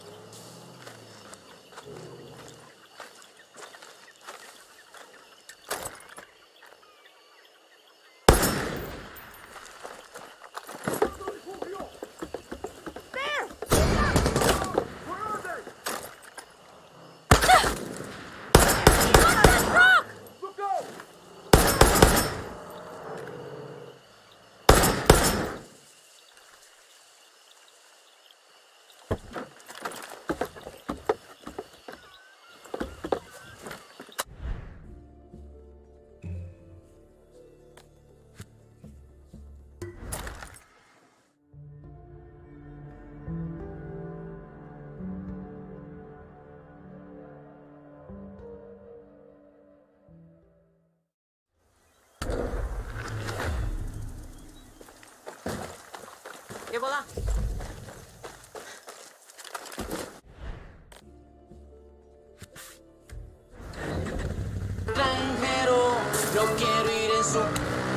Et voilà. Extranjero, no quiero ir en su...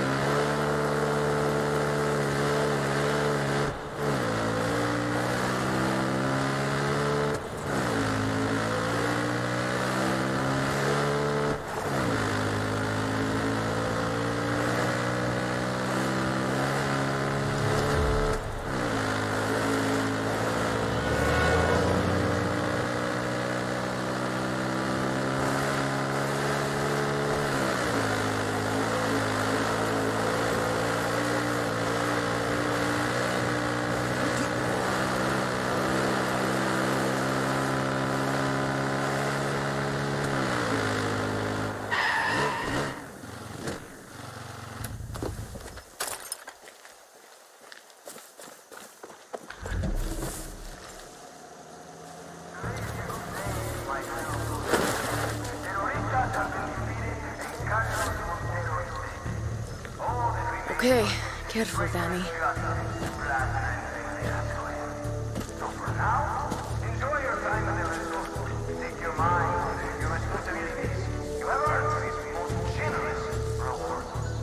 Okay, careful, Danny. Enjoy your time at the resort. Take your mind, your responsibilities. You have earned his most generous reward.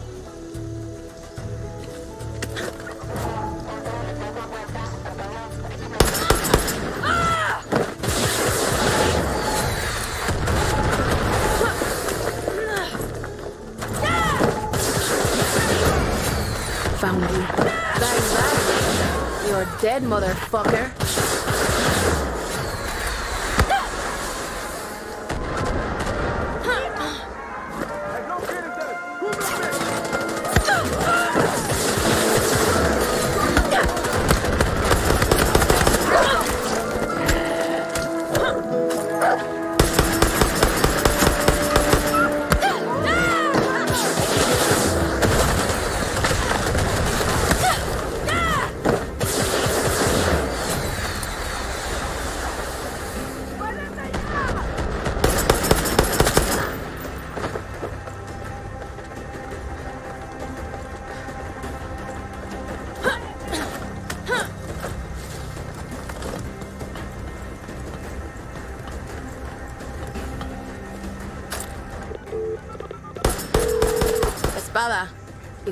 Found you. Bang, bang. You're dead, motherfucker.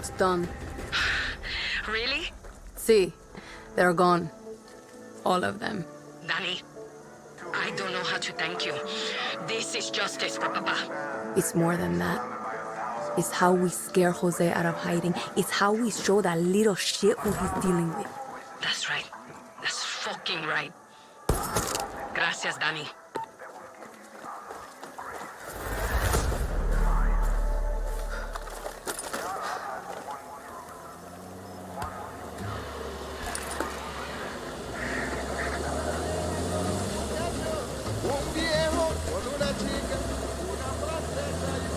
It's done. Really? See, they're gone. All of them. Danny, I don't know how to thank you. This is justice for Papa. It's more than that. It's how we scare Jose out of hiding. It's how we show that little shit who he's dealing with. That's right. That's fucking right. Gracias, Danny. Un viejo con una chica, una francesa y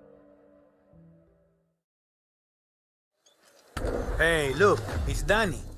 Hey, look, it's Danny.